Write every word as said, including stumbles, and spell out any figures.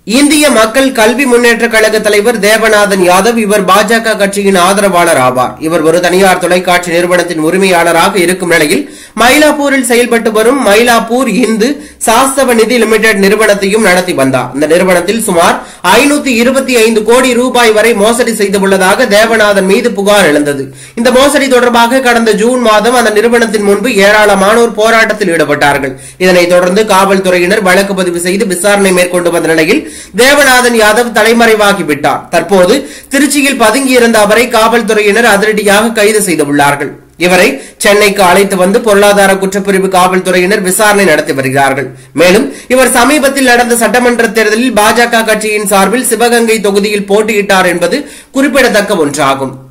இந்திய மக்கள் கல்வி முன்னேற்ற கழக தலைவர் தேவநாதன் யாதவ் இவர் பாஜக கட்சியின் ஆதரவாளர் ஆவார். இவர் ஒரு தனியார் தொலைக்காட்சி நிறுவனத்தின் உரிமையாளராக இருக்கும் நிலையில் மயிலாப்பூரில் செயல்பட்டு வரும் மயிலாப்பூர் இந்து சாஸ்தவ நிதி லிமிடெட் நிறுவனத்தையும் நடத்தி வந்தார். இந்த நிறுவனத்தில் சுமார் ஐநூத்தி இருபத்தி ஐந்து கோடி ரூபாய் வரை மோசடி செய்துள்ளதாக தேவநாதன் மீது புகார் எழுந்தது. இந்த மோசடி தொடர்பாக கடந்த ஜூன் மாதம் அந்த நிறுவனத்தின் முன்பு ஏராளமானோர் போராட்டத்தில் ஈடுபட்டார்கள். இதனைத் தொடர்ந்து காவல்துறையினர் வழக்கு பதிவு செய்து விசாரணை மேற்கொண்டு வந்த நிலையில் தேவநாதன் யாதவ் தலைமறைவாகிவிட்டார். தற்போது திருச்சியில் பதுங்கியிருந்த அவரை காவல்துறையினர் அதிரடியாக கைது செய்துள்ளார்கள். இவரை சென்னைக்கு அழைத்து வந்து பொருளாதார குற்றப்பிரிவு காவல்துறையினர் விசாரணை நடத்தி வருகிறார்கள். மேலும் இவர் சமீபத்தில் நடந்த சட்டமன்ற தேர்தலில் பாஜக கட்சியின் சார்பில் சிவகங்கை தொகுதியில் போட்டியிட்டார் என்பது குறிப்பிடத்தக்க ஒன்றாகும்.